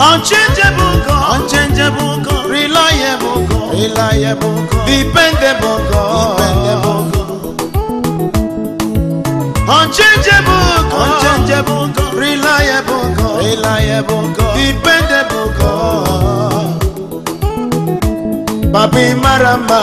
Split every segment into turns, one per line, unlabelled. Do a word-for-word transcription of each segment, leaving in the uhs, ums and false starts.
unchangeable God, unchangeable God, reliable God, reliable God, dependable God, dependable God. Unchangeable God, unchangeable God, reliable God, reliable God, dependable God. Papi marama,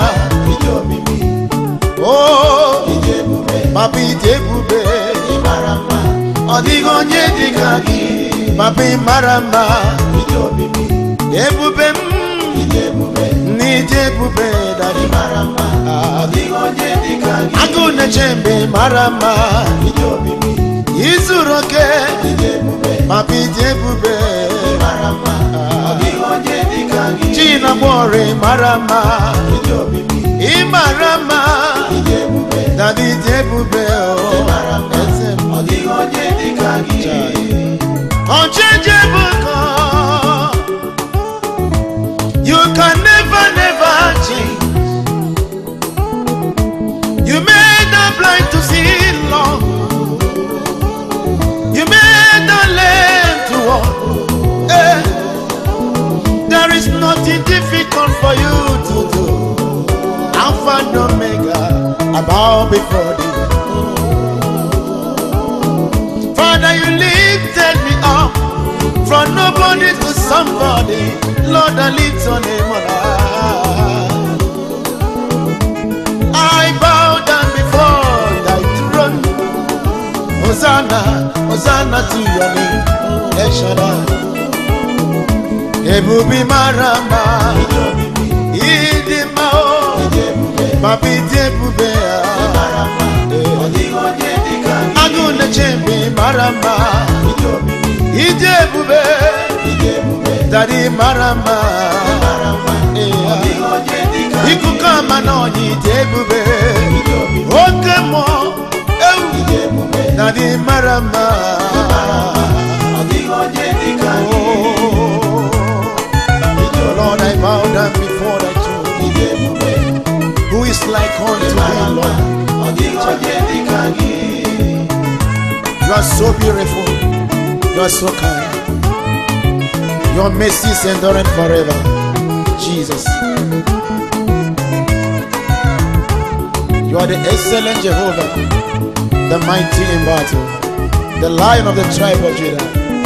oh, papi debube, marama, odigonye digagi, papi marama, debube, ni debube, dari marama, odigonye digagi, agune chembe marama, izuroke, papi debube, marama, odigonye digagi, china bore marama, imarama, daddy debube, odigonye digagi, unchangeable God, you can never, never change. You made the blind to see long. You made the lame to walk. Eh. There is nothing difficult for you to do. Alpha and Omega, I bow before thee. Father, you lifted me up from nobody to somebody. Lord, I lift your name on high. I bow down before thy throne. Hosanna, Hosanna to your name. Eshara, Ebubi marama, Idimao, Papi debube, Agune chembe marama, Idebube, Daddy marama, Ikukama no idebube, Okemo, Daddy marama, Lord, I bow down before thy throne. Who is like unto thee, Lord? You are so beautiful. You are so kind. Your mercies endure forever. Jesus. You are the excellent Jehovah, the mighty in battle, the Lion of the tribe of Judah.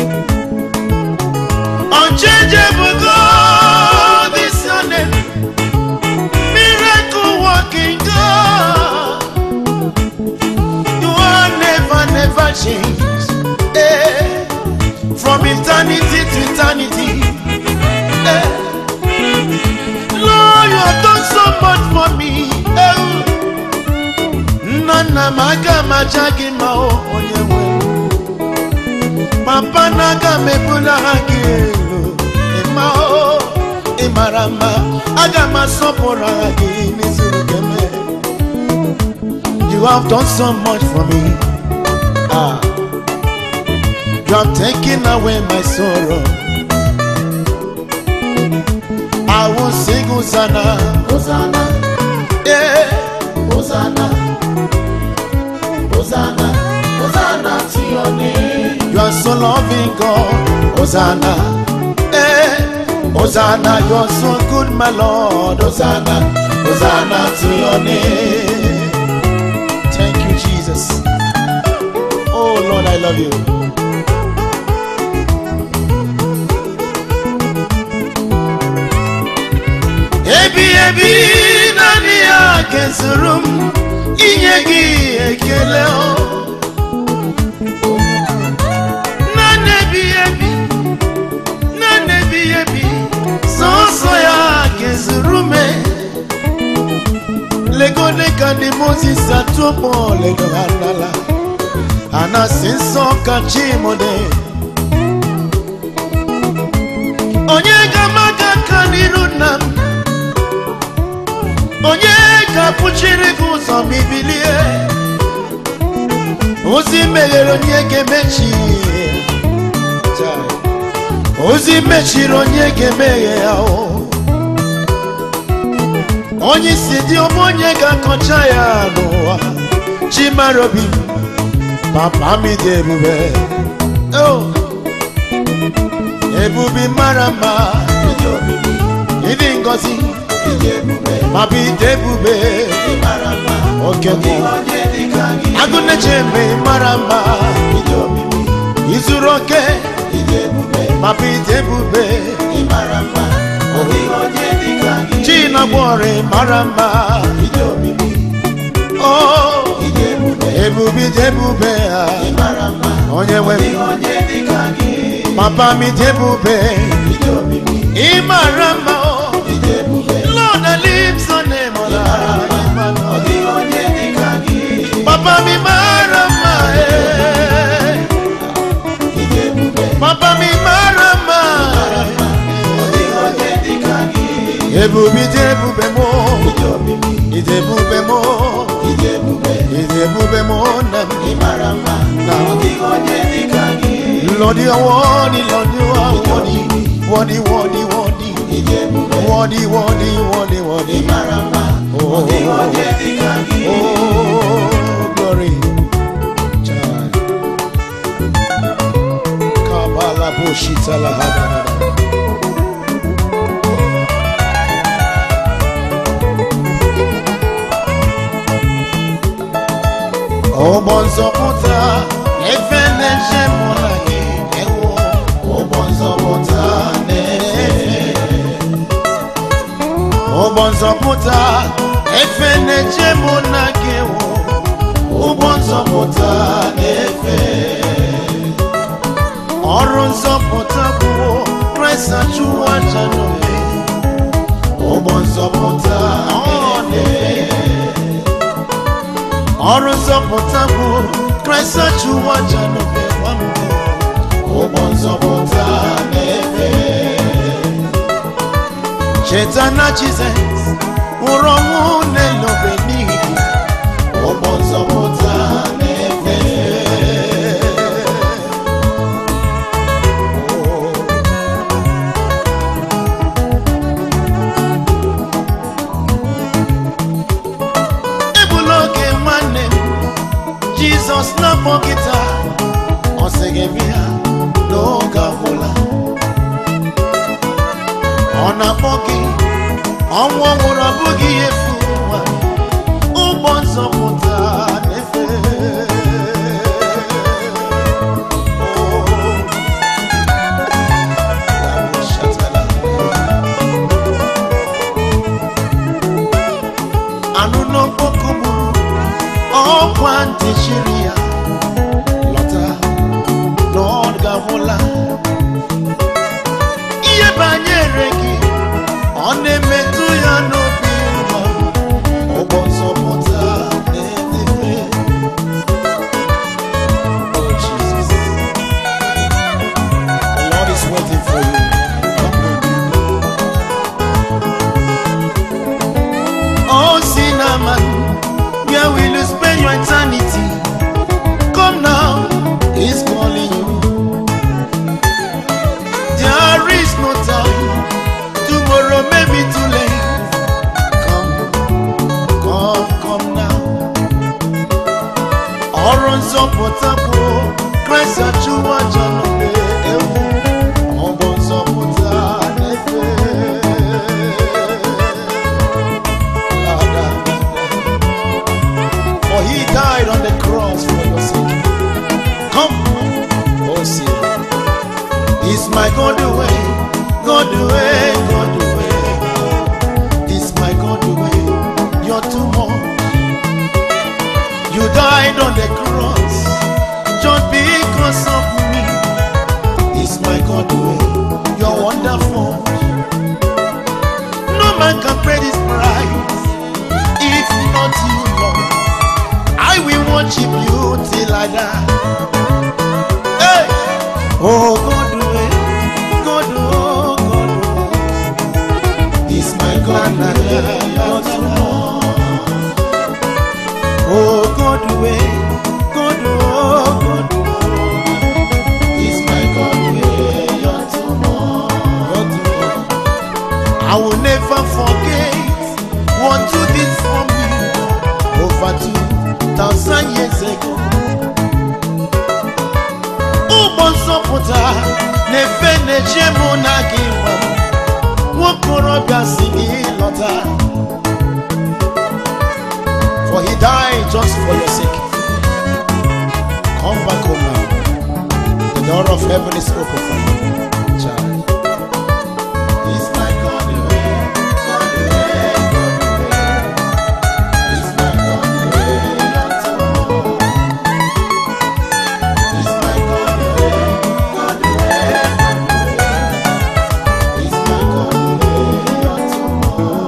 Unchangeable God is your name. Miracle working God. You are never, never changed. Eh. From eternity to eternity. Eh. Lord, you have done so much for me. Eh. Nana maga majagi mao onyewe. Papa naga mebula hagelo. Emao, emarama, agama sopora hagi nizurugeme. You have done so much for me. Ah, you have taken away my sorrow. I will sing Hosanna, Hosanna, yeah, Hosanna, Hosanna, Hosanna to your name. You are so loving God, Hosanna, eh, Hosanna, you are so good, my Lord, Hosanna, Hosanna to your name. Thank you, Jesus. Oh Lord, I love you. Ebi ebi nani akesurum inyegi ekele o. Nani ebi ebi nani ebi ebi so so ya akesurume. Lego leka ni Moses atomo lego halala. Ana sinso kachimode. Onyega maga kanirunam. Onyega puchiri kuzo bibilie. Ozi melero nyege mechi. Ozi mechi ro nyege meye yao. Onye sidi omonyega kochaya noa. Chimarobi. Papa mi debube. Oh. Ebubi marama, Idi ngozi, Mabi debube, Okemo, Agune chembe marama, Izuroke, Mabi debube, China bore marama, Oh, Ebubi debube, Onye we. Papa mi debube, Imarama, Lord the lips on him, Papa mi marama, Papa mi marama, Ebubi debube mo, Idebube mo, Idebube mo, Imarama, Lord, you are worthy, Lord, you are worthy, worthy, worthy, worthy, worthy, worthy, worthy, worthy. Oh, oh, glory. Kabala bushita la hada. Oh, bonzo puta, efene jemona. Ubonzo puta, efene jemona kewo. Ubonzo puta, efe. Oronzo puta kuo, Kresa chua janome. Ubonzo puta, one. Oronzo puta kuo, Kresa chua janome. Ubonzo puta, efe. Chetana Jesus, uromu nelo beni, obonzo bota nefe. Ebuloke mane, Jesus na pokita, osegemia no gavola. Ona bogi, onwa wura bogi efuwa, ubonzo puta nefe. Anu no pokumu, o kwante shiria, lota, Lord gavola. Iye banyereki. On a metu ya no biuba, obonzo puta nefe. Oh Jesus, the Lord is waiting for you. Oh Cinnamon, where will you spend your eternity? Come now, He's calling you. There is no time. Tomorrow may be too late. Come, come, come now. Oronzo potapo, Kresa chua janome. Obonzo pota nefe. For He died on the cross for your sake. Come, oh see, is my God the way? God the way, God the way. This my God the way. You're too much. You died on the cross just because of me. This my God the way. You're wonderful. No man can pay this price if not you, Lord. I will worship you till I die. Hey, oh God the way, God the way. God, God, oh God, way, God, oh God, is my God, way, you're too much. I will never forget what you did for me over two thousand years ago. Oh, Bonzo Puta, Nefene chemuna giwa Wokorobia sigi lota. For he died just for your sake. Come back home now. The door of heaven is open for you, child. He's my God, the way, God, the way, God, the way. He's my God, the way, unto all. He's my God, the way, God, the way, God, the way. He's my God, the way, unto all.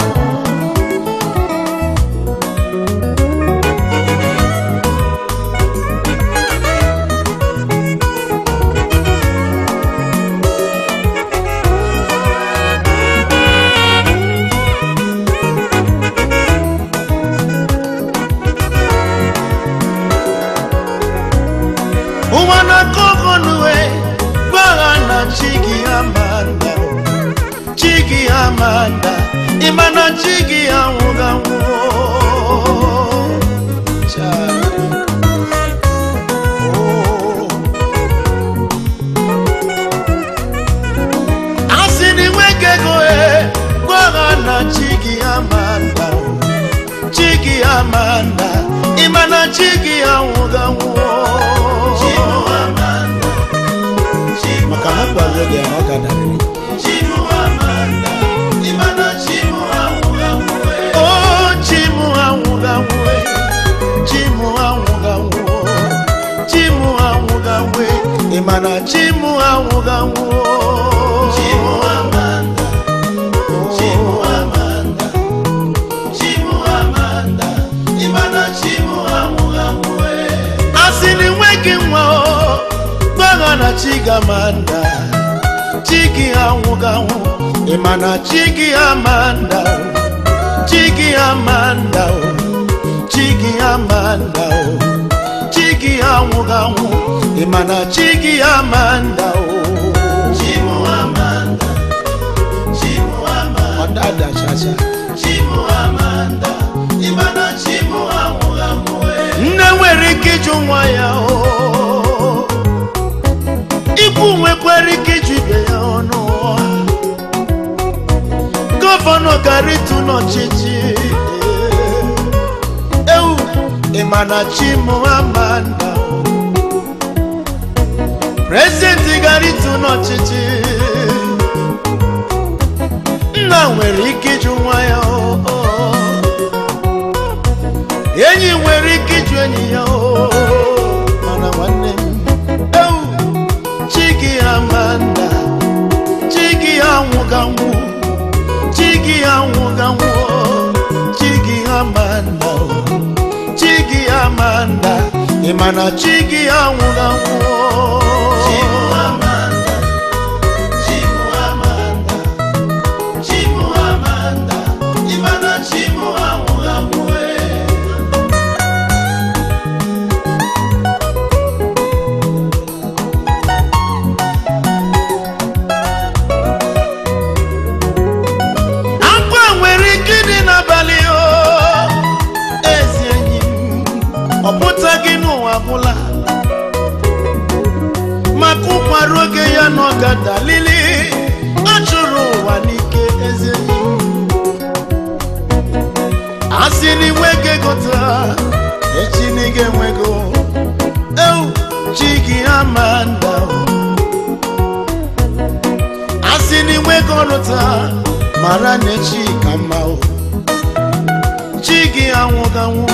Uwana kokonue, bagana chigi amanda, chigi amanda, imana chigi amuga wo. Oh, asini weke goe, bagana chigi amanda, chigi amanda, imana chigi amuga wo. Makahaba rege magana rege. Chimu amanda, imana chimu amuga mwe. Oh, chimu amuga mwe, chimu amuga mwe, chimu amuga mwe, imana chimu amuga mwe. Chimu amanda, chimu amanda, chimu amanda, imana chimu amuga mwe. Asini weki mwa. Bagana chiga manda, chigi amuga wo, imana chigi amanda, chigi amanda, chigi amanda, chigi amuga wo, imana chigi amanda. Chimu amanda, chimu amanda, odada chacha. Chimu amanda, imana chimu amuga wo. Newere kijumwa ya o. Ibu mwekweri kijibe ya ono. Governor Garitu no chichi. Eu, imana chimu amanda. President Garitu no chichi. Na nwere ikiju nwa ya o. Enyi nwere ikiju enyi ya o. Mana nwanne m. Chigi amanda, chigi amugamu, chigi amugamu, chigi amanda, chigi amanda, imana chigi amugamu. Chimu amanda, chimu amanda, chimu amanda, imana chimu amugamu. Makukwa roge ya noga dalili achuru wanike ezeli asini wege gota echinige mwego eu chigi amanda asini wego rota marane chika mao chigi anwoga nwo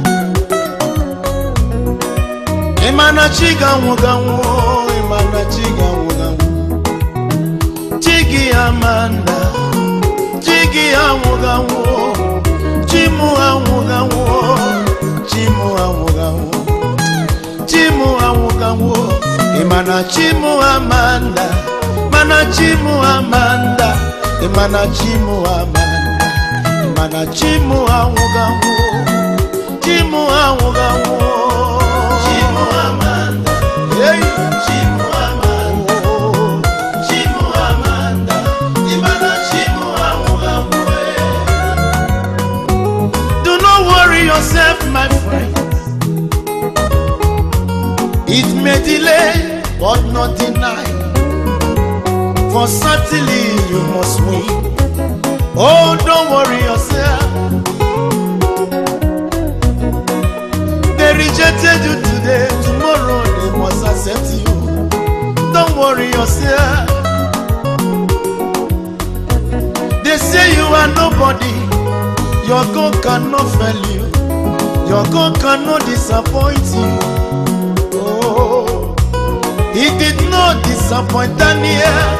imana chiga anwoga nwo imana chiga anwoga nwo chigi amanda chigi anwoga nwo chimu anwoga nwo chimu anwoga nwo chimu anwoga nwo imana chimu amanda mana chimu amanda imana chimu amanda imana chimu anwoga nwo chimu anwoga nwo chimu amanda hey chimu amanda chimu amanda imana chimu anwoga nwo. Do not worry yourself, my friend. It may delay but not deny. for certainly you must win. Oh, don't worry yourself. They rejected you today, tomorrow they must accept you. Don't worry yourself. They say you are nobody. Your God cannot fail you. Your God cannot disappoint you. Oh, He did not disappoint Daniel.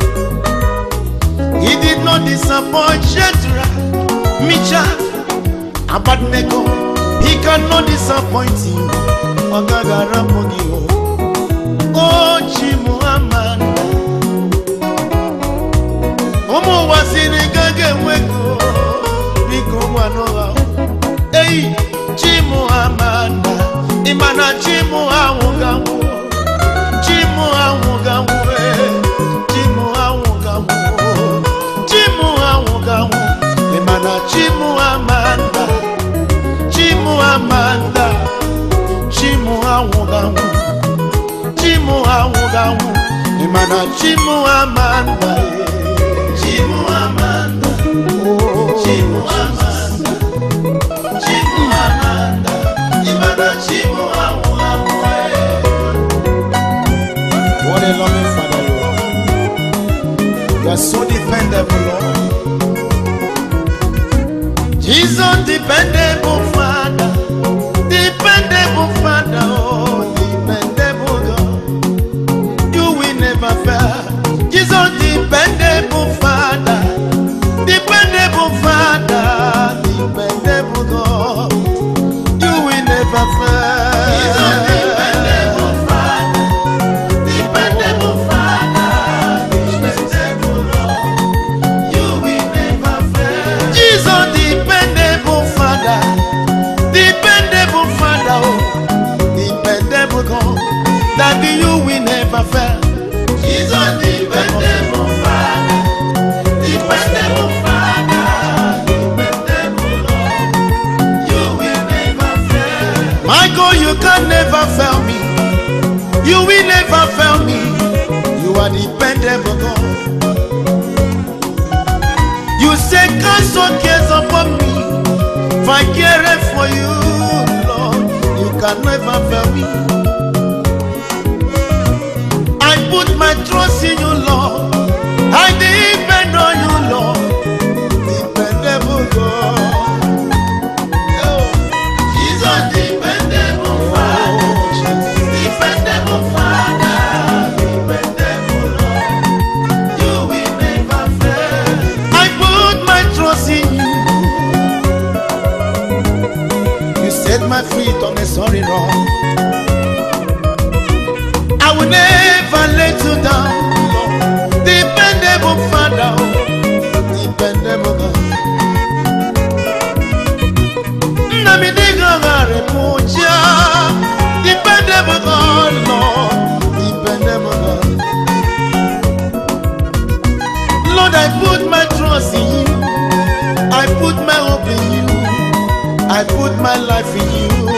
He did not disappoint Shadrach, Meshach, Abednego. He cannot disappoint you. Oh, Chimuamanda. Omo wasini gage weko. Biko wanoa. Hey, Chimuamanda. Imana Chimuamugamu. Chimuamugamu. Chimuamugamu. Chimuamugamu. Imana Chimuamanda. Chimuamanda. Chimuamugamu. Chimuamugamu. Imana Chimuamanda. Chimuamanda. Oh, Chimuamanda. Chimuamanda. Imana Chimuamugamu. What a loving Father you are. You are so dependable, Lord. Jesus, dependable Father. Dependable Father, oh, dependable God. You will never fail. Jesus, dependable Father. Dependable Father. Dependable God. You will never fail. Jesus, dependable Father. Dependable Father. Dependable Lord. You will never fail. Jesus, dependable Father. Dependable Father, oh, dependable God, that you will never fail. Jesus, dependable Father, dependable Father, dependable Lord, you will never fail. My God, you can never fail me. You will never fail me. You are dependable God. You say, cast your cares upon me. If I care for you, Lord, you can never fail me. I put my trust in you, Lord. I depend on you, Lord. Dependable God. Oh, Jesus, dependable Father. Dependable Father. Dependable Lord. You will never fail. I put my trust in you. Set my feet on a sorry rock. I will never let you down, Lord. Dependable Father, dependable God. Nami digangare puja. Dependable God, Lord. Dependable God. Lord, I put my trust in you. I put my hope in you. I put my life in you,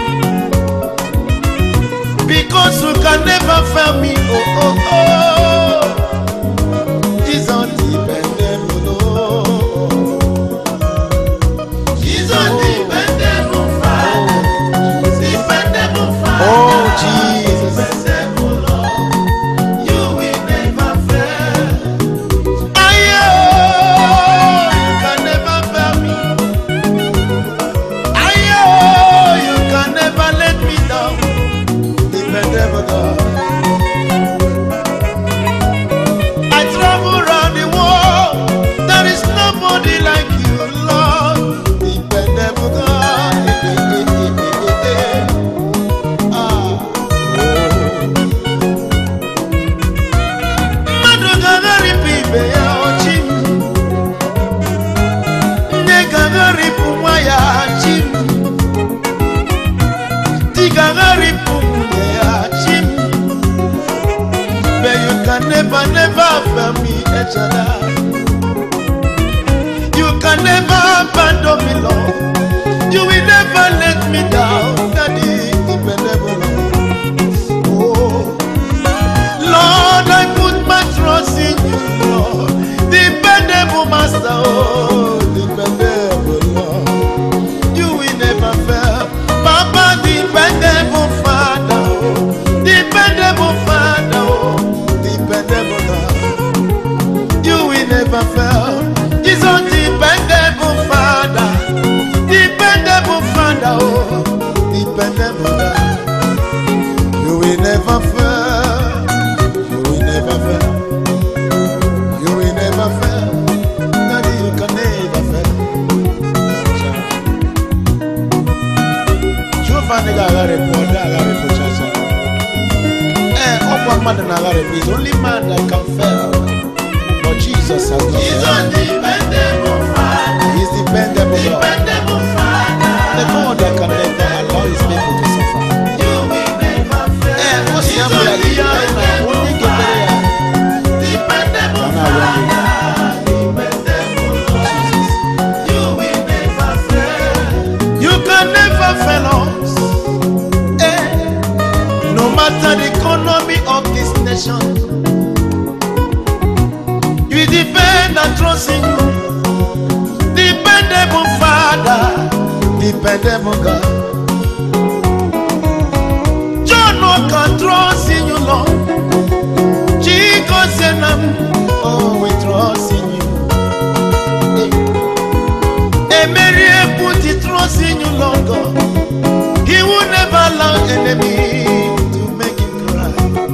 because you can never fail me. Oh, oh, oh. He's undependable. Oh. He's undependable Father. Dependable Father. Oh, Jesus. Dependable Lord. You will never fail. I oh, you can never fail me. Never let me down, dependable God. I travel around the world, there is nobody like you, Lord. Dependable God. Ah. Madugagari pibe ya ochim, negagari pumaya chim. But you can never, never fail me, Echada. You can never abandon me, Lord. You will never let me down, Daddy, dependable Lord. Oh, Lord, I put my trust in you. man and Allah is only man that can fail. But Jesus has not failed.
dependable Father.
He is dependable God.
Dependable Father.
The God that can never allow his people to suffer.
You will never fail.
Eh, what's the answer? Yeah, yeah, only give it a
Dependable
Can I run it?
Dependable Lord. You will never fail.
You can never fail us. Eh, no matter the economy of this nation, you depend and trust in you. Dependable Father, dependable God. John no can trust in you, Lord. Chico Senam, oh, we trust in you. Emery put the trust in you, Lord God. He will never allow enemy to make him cry.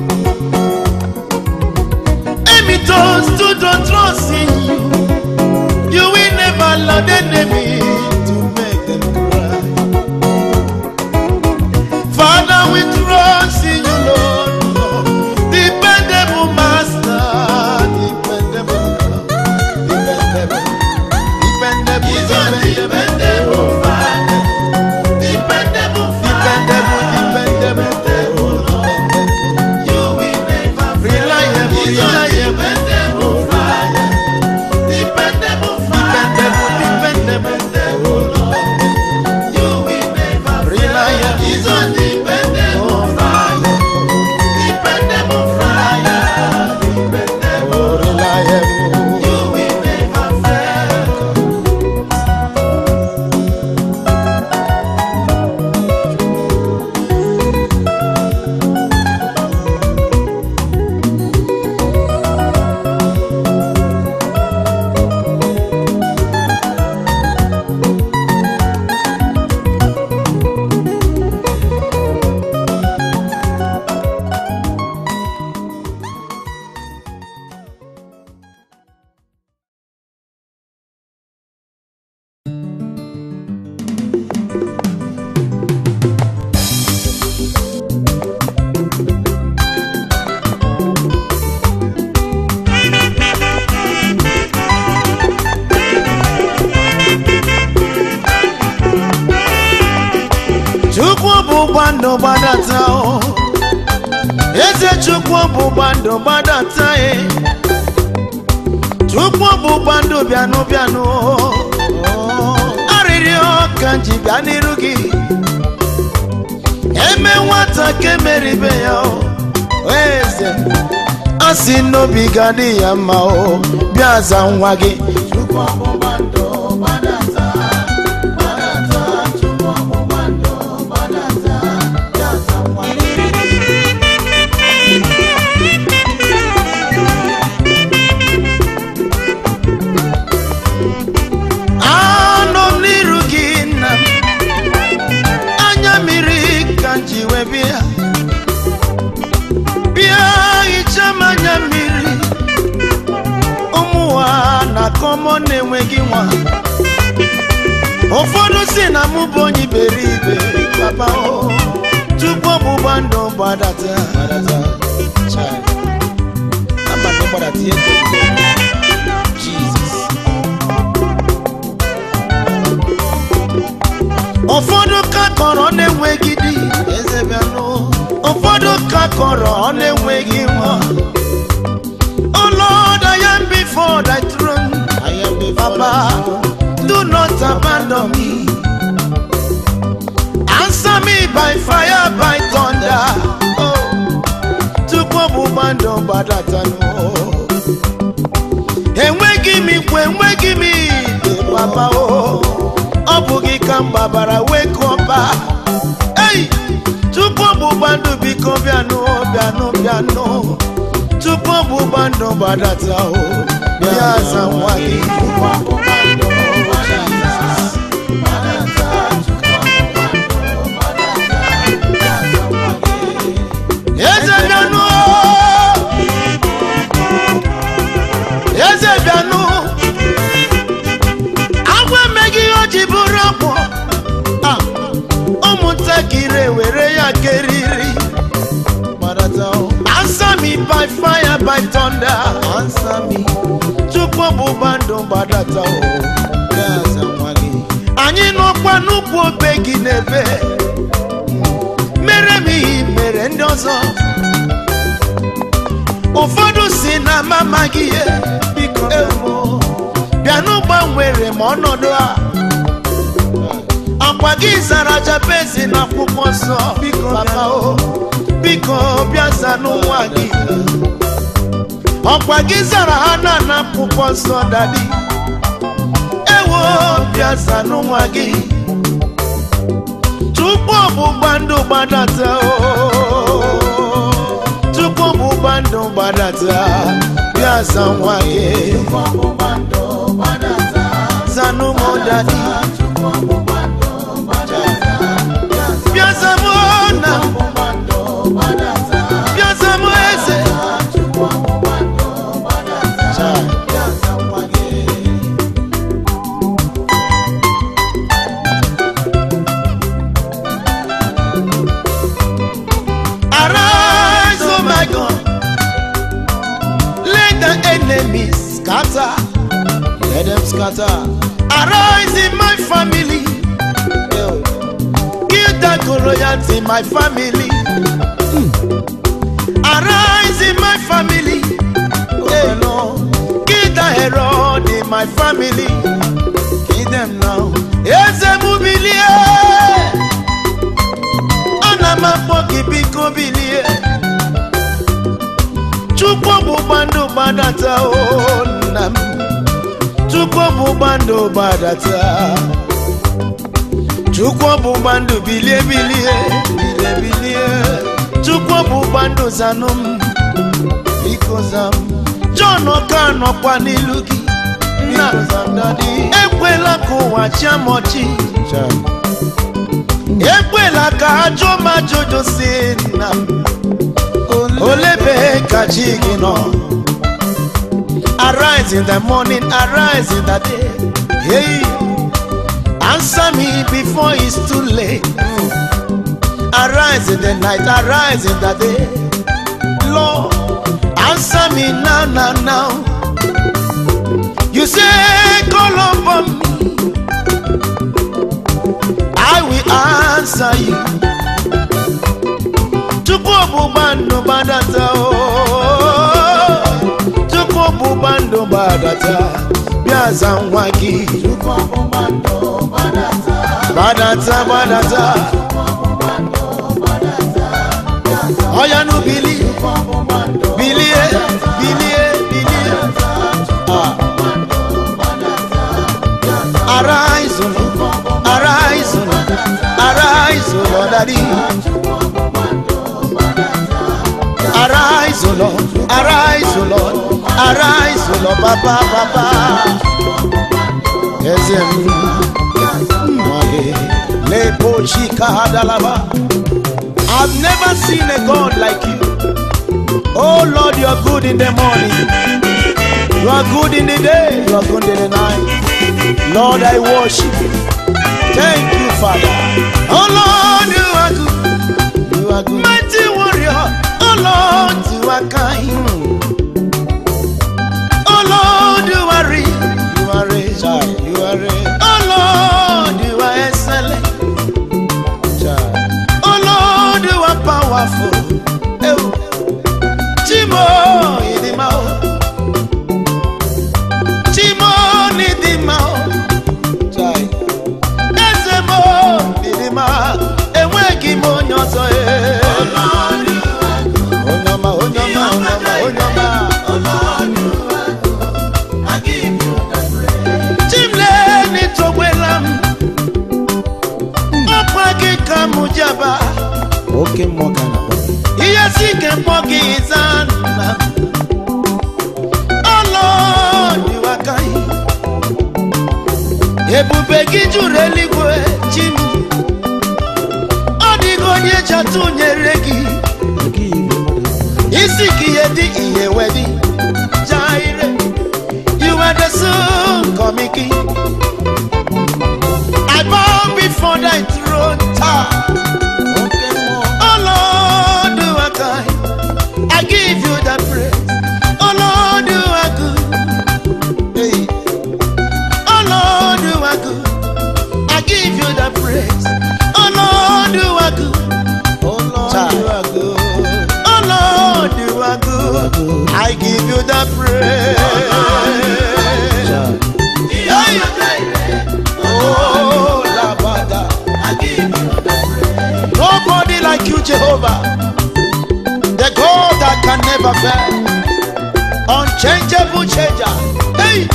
Emi toast to don't trust in you. You will never allow the enemy to make them cry. Father, we trust in you, Lord, Lord. Dependable Master, dependable God, dependable, dependable,
He's a dependable Father. Dependable Father.
dependable, dependable, dependable,
You will never fail.
reliable,
He's a
reliable,
dependable Father. Dependable Father.
dependable, dependable,
You will never fail.
reliable,
He's a dependable Father. Dependable Father. Dependable.
oh, reliable.
You will never fail.
Chukwu bụ gbando gbadata o. Eze Chukwu bụ gbando gbadata e. Chukwu bụ gbando bịanụ bịanụ o. Arịrịọ ka m ji bịa n'iru gị. Eme nwata ka emere ibe ya o. Eze a sị n'obi ga dị ya mma o. Bịa za nwa gị. Chukwu bụ gbando gbadata. Gbadata, Chukwu bụ gbando gbadata. Bịa za nwa gị. Anọ m n'iru gị nna m. Anya mmiri ka m ji wee bịa. Bịa hichaa m anya mmiri. Ụmụnwa na-akọ mọ na-enweghị nwa. Ụfọdụ si na mụ bụ onye iberibe. Papa o, Chukwu ọgbụgba ndụ gbadata. Chai. Abalị gbadata ihe dị mfe. Jesus. Ụfọdụ ka kọrọ na-enweghị di. Eze bịanụ. Ụfọdụ ka kọrọ ọ na-enweghị nwa. Oh Lord, I am before thy throne. I am before Papa, do not abandon me. Answer me by fire, by thunder. Oh, Chukwu ọgbụgba ndụ gbadata nụ. Enweghị m ikwe, enweghị m ide, Papa o. Ọ bụ gị ka m gbabara wee kọba. Hey, Chukwu ọgbụgba ndụ biko bịanụ, bịanụ, bịanụ. Chukwu ọgbụgba ndụ gbadata o. Bịa za nwa gị. Chukwu ọgbụgba ndụ gbadata. Gbadata, Chukwu ọgbụgba ndụ gbadata. Bịa za nwa gị. Eze bịanụ o. Eze bịanụ. Agwa emeghị ihe o ji bụrụ ọkpọ. Ah, ụmụntakịrị ewere ya keriri. Answer me by thunder, answer me. Chukwu bubando badata o, gaza mwagi. Anyị nọkwa n'ukwu obe gị n'ebe. Mere m ihe mere ndị ọzọ. Ụfọdụ si na mama gị biko ewo. Bịa n'ụgbanwere m ọnọdụ a. Akwa gị zara Jabez na akwụkwọ nsọ. Biko papa o, biko bịa za n'ụwa gị. Ọkwa gị zara ha na na akwụkwọ nsọ dadi. Ewo bịa za n'ụwa gị. Chukwu ọgbụgba ndụ gbadata o. Chukwu ọgbụgba ndụ gbadata. Bịa za nwa gị. Chukwu ọgbụgba ndụ gbadata. Za n'ụmụ dadi. Chukwu ọgbụgba ndụ gbadata. Bịa za mụ na. Bịa za mụ eze. Arise, oh my God, let the enemies scatter, let them scatter. Arise in my family, give that Goliath in my family. Arise in my family, hey Lord, give the Herod in my family. Give them now. Yes, a movie. Anamapoki biko bilie. Chukwu bubando badata o nam. Chukwu bubando badata. Chukwu bubando bilie bilie bilie bilie. Chukwu bubando zanum biko zam. John Okano kwa nilugi na zandadi. Ekwela kuwa chamochi. Ekwela ka ajoma jojo sina. Olebe kachigi no. Arise in the morning, arise in the day. Hey, answer me before it's too late. Arise in the night, arise in the day. Lord, answer me now, now, now. You say call upon me, I will answer you. Chukwu bando badata o. Chukwu bando badata. Biaza nwagi. Chukwu bando badata. Badata badata. Oya nu bili. Bilie, bilie, bilie. Ah. Arise, O Lord, arise, O Lord, arise, O Lord, Daddy. Arise, O Lord, arise, O Lord, arise, O Lord, Papa, Papa. Yes, I've never seen a God like you. Oh Lord, you are good in the morning. You are good in the day, you are good in the night. Lord, I worship you. Thank you, Father. Oh Lord, you are good. You are good. Mighty warrior. Oh Lord, you are kind. Oh Lord, you are real. You are real. Child, you are real. Oh Lord, you are excellent. Child. Oh Lord, you are powerful. Chimo, idimao. Chimo, idimao. Child. Ezemo, idima. Eweki mo nyoso e. Oh Lord, you are good. Onyama, onyama, onyama, onyama. Oh Lord, you are good. I give you the praise. Chimle ni togwelam. Opagi kamujaba. Okay, Morgan. Iyasi kempogi izana. Oh Lord, you are kind. Ebube gijure eligwe chim. Odigo nye chatu nyeregi. Isi kiyedi iye wedi. Jaire. You are the son komiki. I bow before thy throne. Oh Lord, you are kind. I give you the praise. Jehovah, the God that can never fail, unchangeable changer. Hey,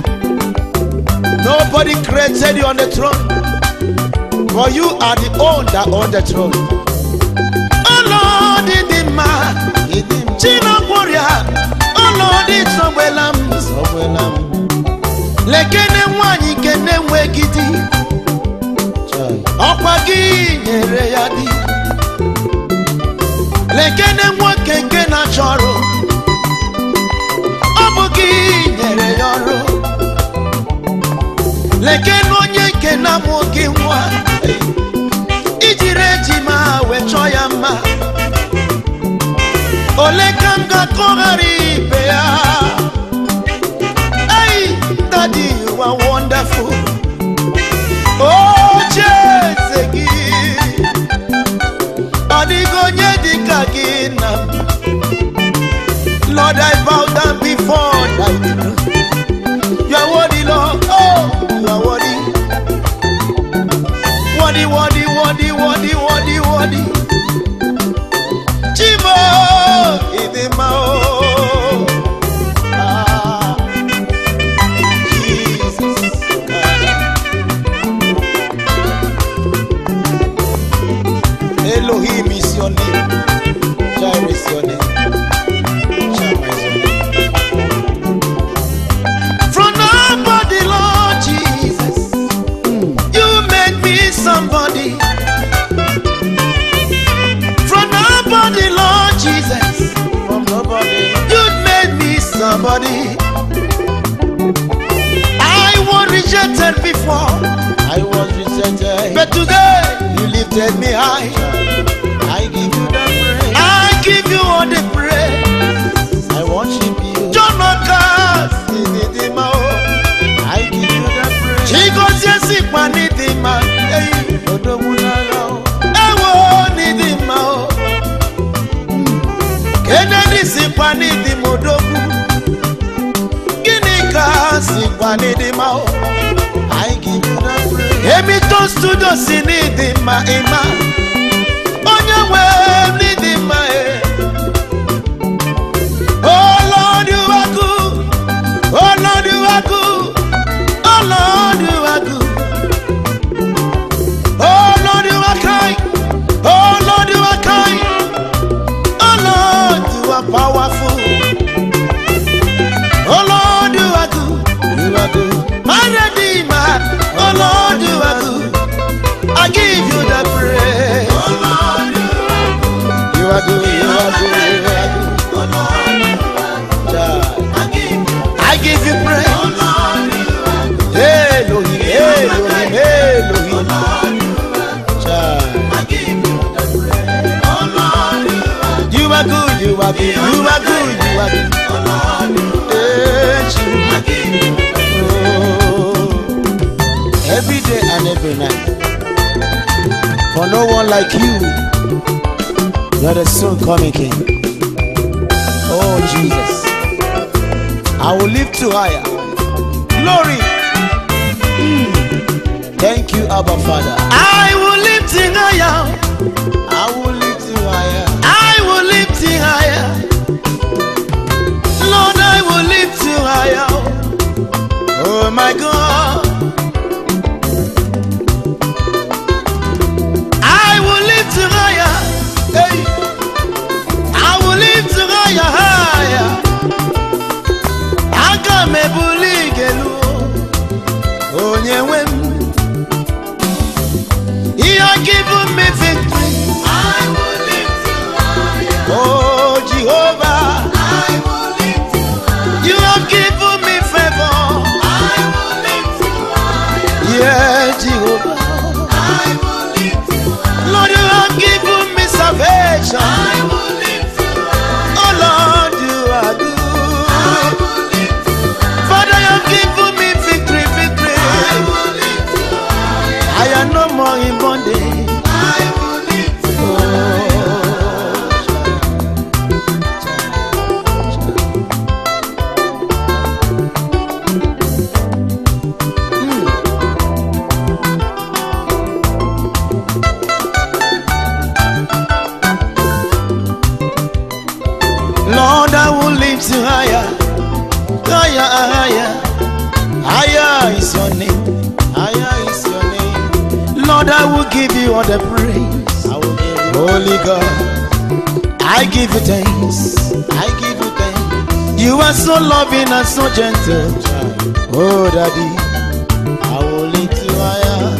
nobody created you on the throne, for you are the one that on the throne. Oh Lord, in the man, China warrior. Oh Lord, it's so well, I'm so well, I'm. Lekene wanyi kene wegidi, Okwagi nyere yadi. Lekene mwake kena choro, Obugi nyere yoro. Lekene onye kena mwoki mwa, Ijire jima wechoya ma. Olekanga kogari bea. Daddy, you are wonderful. Oh, Jezegi, Adigonye dikagina. Lord, I bow down before thy. You are worthy, Lord. Oh, you are worthy. Worthy, worthy, worthy, worthy, worthy, worthy. Chibo, idimao. Elohim is your name, Jireh is your name, Shammah is your name. From nobody, Lord Jesus, mm. you made me somebody. From nobody, Lord Jesus, from nobody, you made me somebody. I was rejected before, I was rejected, but today you lifted me high. I give you the praise. I give you all the praise. I worship you. John Lucas, I give you the praise. Chico Jesse Panidima, Odomulago, Ewo Nidima, Kennedy Sipanidimo Dogu, Ginika Sipanidima. I give you the praise. Emi to studio sinidima ima. Oh Lord, you are good. Oh Lord, you are good. Oh Lord, you are good. Oh Lord, you are kind. Oh Lord, you are kind. Oh Lord, you are powerful. Oh Lord, you are good. You are good. My Redeemer. Oh Lord, you are good. I give you the praise. Oh Lord, you are good. You are good. You are good. You are good. Oh Lord, you are good. I give you. I give you praise. Oh Lord, you are good. Elohim, Elohim, Elohim. Oh Lord, you are good. I give you the praise. Oh Lord, you are good. You are good. You are good. You are good. Oh Lord, you are good. I give you the praise. Every day and every night. For no one like you. You are the soon coming King. Oh Jesus, I will lift you higher. Glory. Mm. Thank you, Abba Father. I will lift you higher. I will lift you higher. I will lift you higher. Lord, I will lift you higher. Oh my God. I will lift you higher. Hey, I will lift you higher, higher. I got me buligelu. Oh, yeah, when He has given me victory. I will lift you higher. Oh, Jehovah, I will lift you higher. You have given me favor. I will lift I will give you all the praise.
I will give you.
Holy God, I give you thanks.
I give you thanks.
You are so loving and so gentle. Oh, Daddy,
I will lift you higher.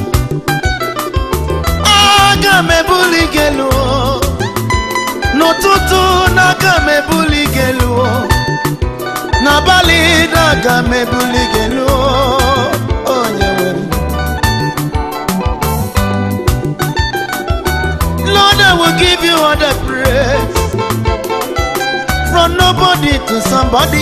aga m ebuli gị elu n'ụtụtụ n'aga m ebuli gị elu n'abalị n'aga m ebuli gị elu onye nwe m. Lord, I will give you all the praise. From nobody to somebody,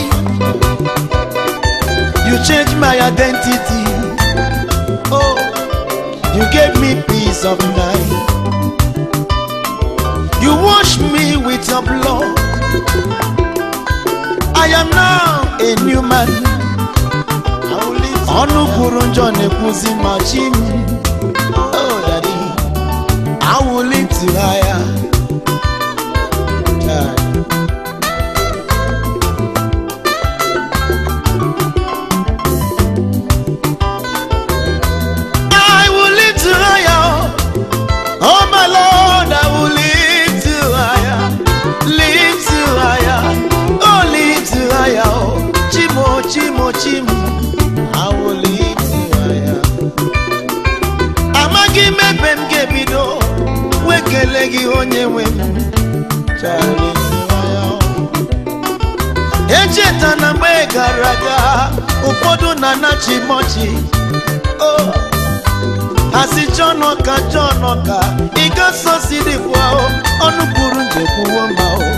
you changed my identity. Oh, you gave me peace of mind. You washed me with your blood. I am now a new man.
I will lift you
Onu
higher.
kwuru njọ na-ekwuzi ma chi m. Oh, Daddy, I will lift you higher. Child. I will lift you higher. Oh my Lord, I will lift you higher. Lift you higher. Oh, lift you higher. Oh, Chimo, Chimo, Chimo. I will lift you higher. Amagi mebe m gebido. Wekele gị onye nwe m. Child, lift you higher. Echeta na mgbe gara aga, ụfọdụ na-anachi mọchi. Oh, asị John ọka John ọka, ị ga-asọsi dịkwa o, ọnụ kwuru njekwuwo ma o.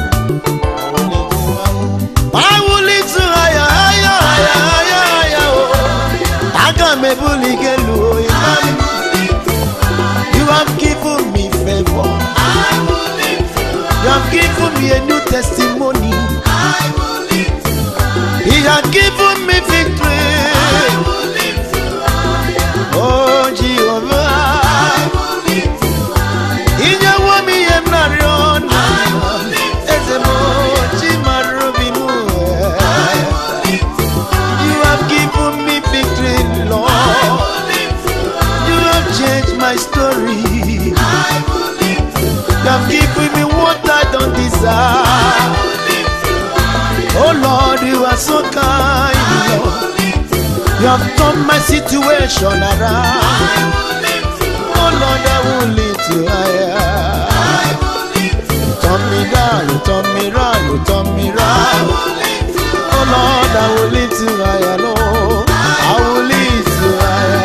I will lift you higher, higher, higher, higher, higher, oh. Aga m ebuli gị elu, oh, Imam. You have given me favor.
I will lift you higher.
You have given me a new testimony.
I will lift you higher.
He has given me victory.
I will lift you higher.
Oh, Jehovah.
I will lift you higher.
Inye wami em narion.
I will lift you
Ezemo chimarubi mu.
I will lift you higher.
You have given me victory,
I
Lord.
will lift you higher.
You have changed my story.
I will lift you higher.
You have given me what I don't
I
deserve.
will lift you higher.
Oh Lord, you are so kind,
I
Lord.
will lift you higher.
You have turned my situation around.
I will lift you higher.
Oh Lord, I will lift you higher.
I will lift you higher.
Turn me down, you turn me round, you turn me
I
round.
will lift you
Oh Lord, I will lift you higher, Lord. I will lift you higher.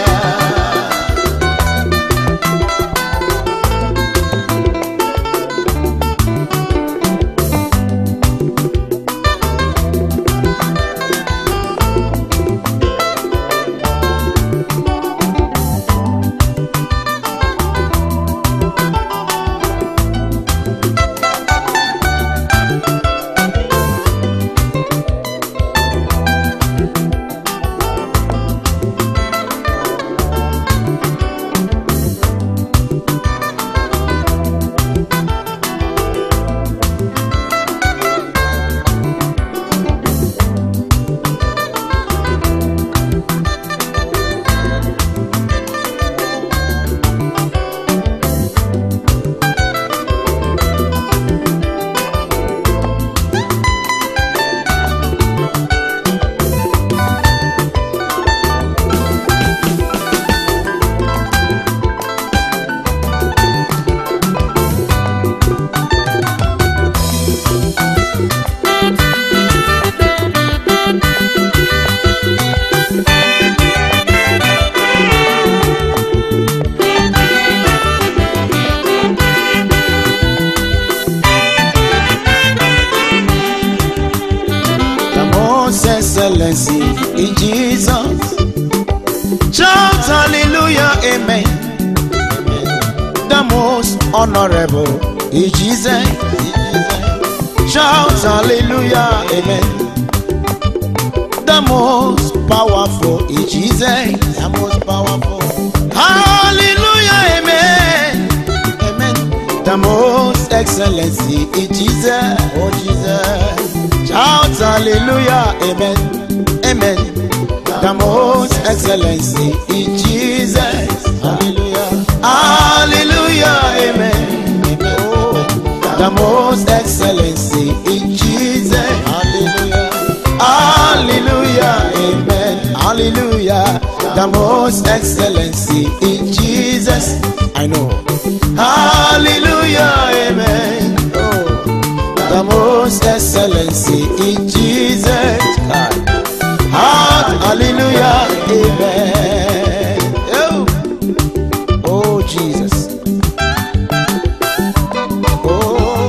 Excellency in Jesus. Shout hallelujah, amen. The most honorable in Jesus. Shout hallelujah, amen. The most powerful in Jesus.
The most powerful.
Hallelujah, amen. Amen. The most excellency in Jesus.
Oh Jesus.
Shout hallelujah, amen, amen. The most excellency in Jesus.
Hallelujah.
Ah. the most excellency in Jesus.
Hallelujah.
Hallelujah, amen. Hallelujah, the most excellency in Jesus. I know. Hallelujah, amen. Oh, the most excellency in Jesus. Hallelujah, amen. Oh, oh Jesus. Oh,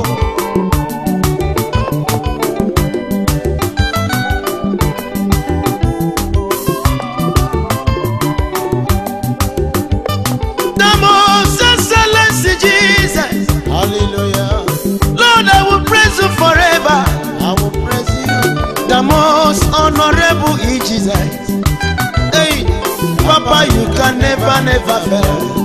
the most excellency Jesus.
Hallelujah.
Lord, I will praise you forever.
I will praise you.
The most honorable in Jesus. Hey, Papa, you can never, never fail.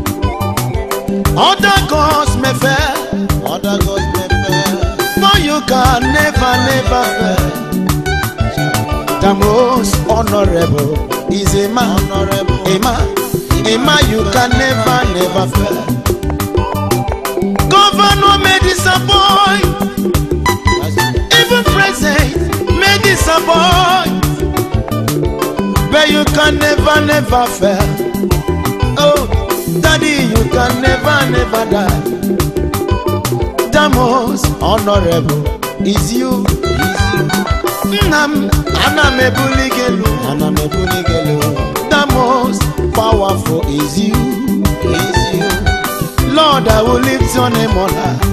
Other gods may fail,
Other gods may fail.
but you can never, never fail. The most honorable is a man.
Honorable.
A man, a man, you can never, never fail. Governor may disappoint, even president may disappoint, but you can never, never fail. Oh, Daddy, you can never, never die. The most honorable is you. Nam, Aname Buligelu.
Aname Buligelu.
The most powerful is you.
Is you.
Lord, I will lift your name on high.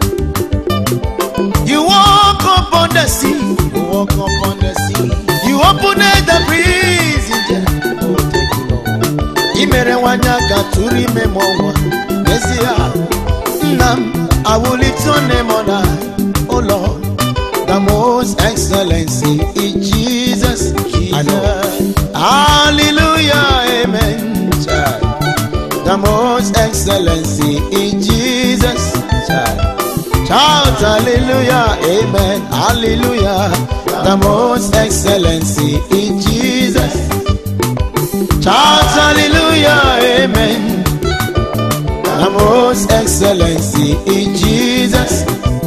You walk upon the sea.
You walk upon the sea.
You opened the prison.
Oh, thank you, Lord.
Imere wanyaka turi memoa. Mesia. Nam, I will lift your name on high. Oh Lord, the most excellency in Jesus. I know. Hallelujah, amen. The most excellency in Jesus. Shout hallelujah, amen. Hallelujah. The most excellency in Jesus. Shout hallelujah, amen. The most excellency in Jesus.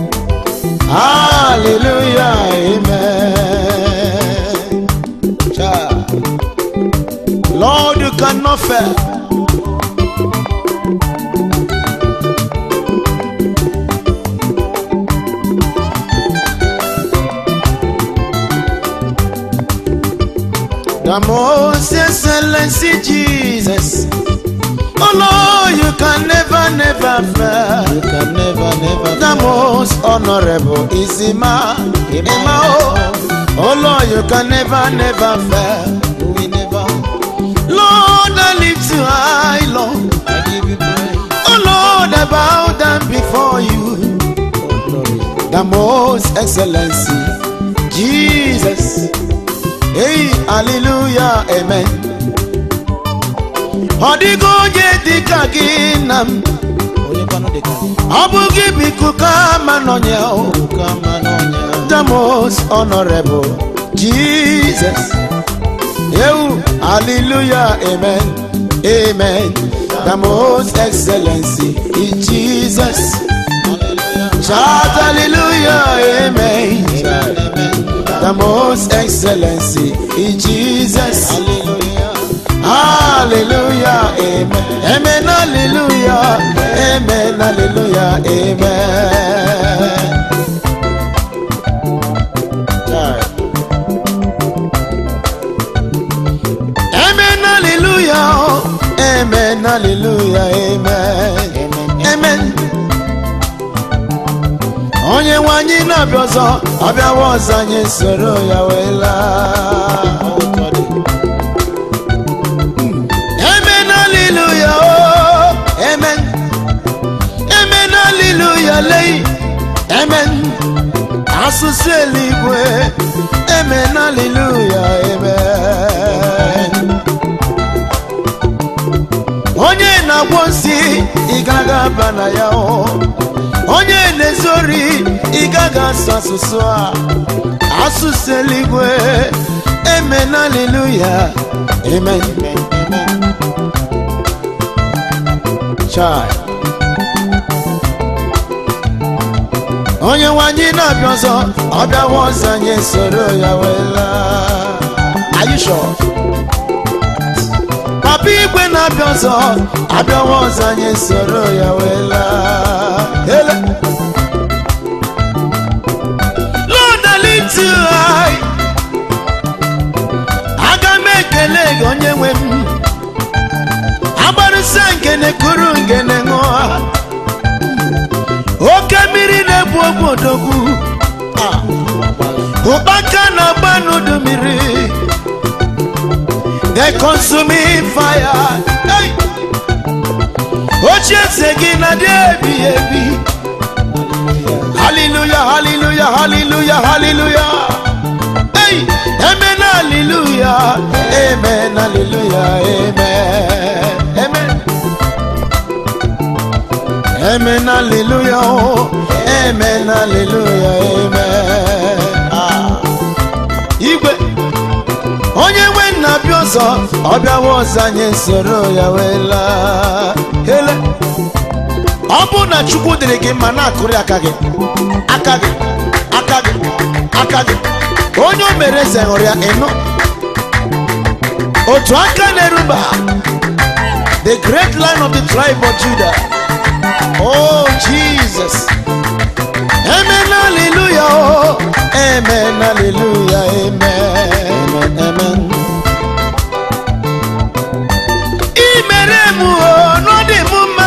Hallelujah, amen. Shout. Lord, you cannot fail. The most excellency Jesus. Oh Lord, you can never, never fail.
You can never, never
The most honorable is Ima. Ima, oh. Oh Lord, you can never, never fail.
We never.
Lord, I lift you high, Lord.
I give you praise.
Oh Lord, I bow down before you.
Oh, glory.
The most excellency Jesus. Hey, hallelujah, amen. Odigo ye dikaginam.
Onye pano de kani.
Obugi bikuka manonyo.
Ukama nonya.
The most honorable Jesus. Hey, hallelujah, amen. Amen. The most excellency in Jesus.
Hallelujah.
Shout hallelujah, amen.
Amen.
The most excellency in Jesus.
Hallelujah.
Hallelujah, amen. Amen, hallelujah. Amen, hallelujah, amen. Amen, hallelujah. Amen, hallelujah, amen. Amen. Onye wanyi na biozo, abia wazanye soro ya wela. Amen, hallelujah, oh, amen. Amen, hallelujah, lay. Amen. Asuseligwe. Amen, hallelujah, amen. Onye na wosi igaga bana ya o. Onye nezori igaga sasuswa. Asuseligwe. Amen, hallelujah, amen. Child. onye nwanyị na-abịa ọzọ ọbịawa ọzọ anyị soro ya wela. Are you sure? Papa igwe na-abịa ọzọ abịawa ọzọ anyị soro ya wela. Hele Lord, I lift you high. Aga m ekele gị onye nwe m. Agbarụsa ngene kuru ngene ṅụọ. Oke mmiri na-egbu ogbodogwu. Ụkpaka na-agba n'udu mmiri. The consuming fire. Hey! Oche eze gị na dị ebi ebi. Hallelujah, hallelujah, hallelujah, hallelujah. Hey! Amen, hallelujah. Amen, hallelujah, amen. Amen. Amen, hallelujah. Oh. Amen, hallelujah, amen. Ah. Igwe. Onye nwe na-abịa ọzọ ọbịawa ọzọ anyị soro ya wela. Hele ọ bụ na Chukwu dịrị gị mma na-akụrị aka gị aka gị aka gị aka gị onye o mere eze hụrụ ya ịnụ otu aka na-eruba the great line of the tribe of Judah. Oh Jesus. Amen, hallelujah. Oh, amen, hallelujah, amen, amen. Imeremu no di mume.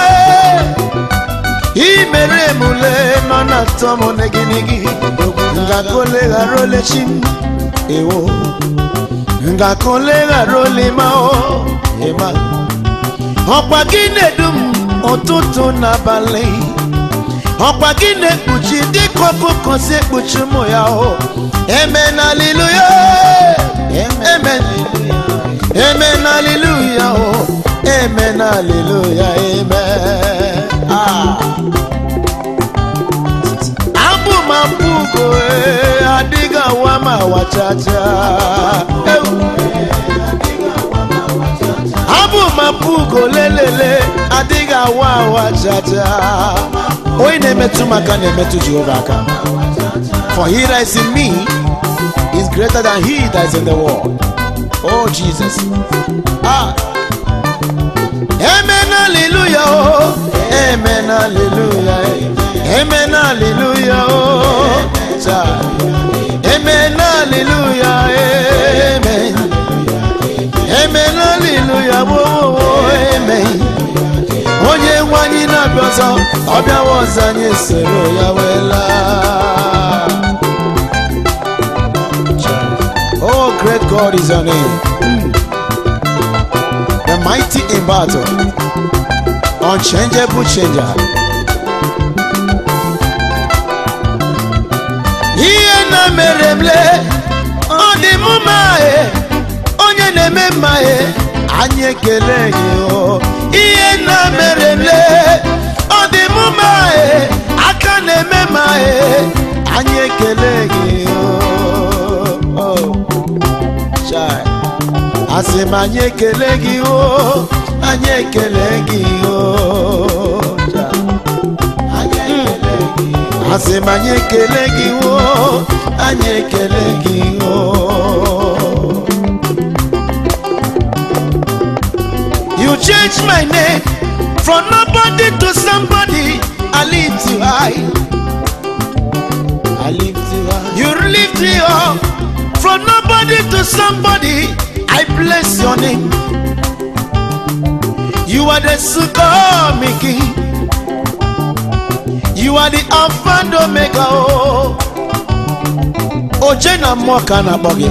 Imeremu le no na tomo neginigi. Ngakole garole chim. Ewo. Ngakole garole mao. Ema. Ọ̀pá gine dum ọ̀tútù n'abalị. Ọ̀pá gine kpuchi dịka ọkụkọ si ekpuchi ụmụ ya o. Amen, hallelujah. Amen. Amen, hallelujah. Oh. Amen, hallelujah. Amen. Ah. Abu mapugo eh adiga wama wachacha. Abu mapugo lelele adiga wa wachacha. Oy nemetu maka nemetu Jehovah aka. For he that is in me is greater than he that is in the world. Oh Jesus. Ah. Amen, hallelujah. Oh. Amen, hallelujah. Amen, hallelujah. Oh. Amen, hallelujah. Amen. Amen, hallelujah. Oh, oh, amen. Onye nwanyị na-abịa ọzọ ọbịawa ọzọ anyị soro ya wela. Oh, great God is your name. Mm. The mighty in battle, unchangeable changer. Iye na meremle, odi mumae, onye neme mae, anye kele yo. Iye na meremle, odi mumae, aka neme mae, anye kele yo. Oh. Asị m anyị ekele gị o, anyị ekele gị o. Asị m anyị ekele gị o, anyị ekele gị o. You changed my name from nobody to somebody. I lift you high. I lift you high. You lift me up from nobody to somebody. I bless your name. You are the Sukomi King. You are the Alpha and Omega. Oh, Ojena Moka na bogi.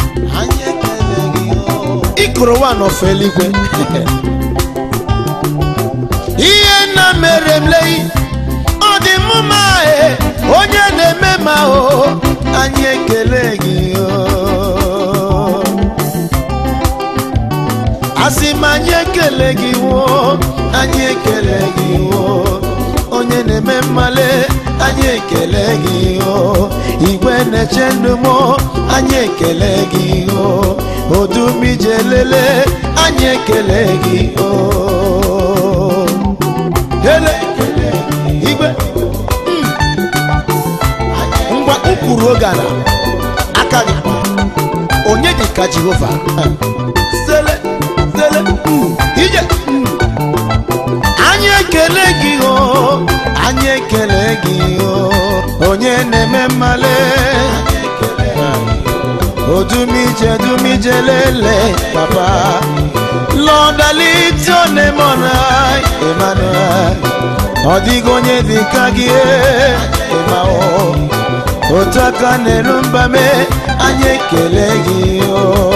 Ikrowa no feligwe. Iye na meremlei. Odi mumae. Onye ne mema o. Anye kelegi o. Asị m anyị ekele gị wo, anyị ekele gị wo. Onye na-eme mmale, anyị ekele gị wo. Igwe na-eche ndụ m, anyị ekele gị wo. Odum ije lele, anyị ekele gị wo. Hele igwe. ukwuru oge ala aka gị onye dị ka Jehova sele sele ije anyị ekele gị o anyị ekele gị o onye na-eme mmale odumije dumije lele papa Lord alito nemona Emmanuel odigo onye dị ka gị emao otaka nerumba me anyị ekele gị o